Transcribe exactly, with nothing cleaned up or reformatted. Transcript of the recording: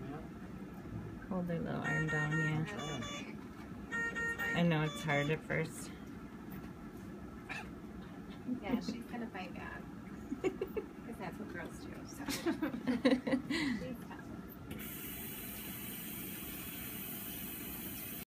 Hold their little arm down, yeah. Okay. I know it's hard at first. Yeah, she's gonna fight back. Because that's what girls do. So.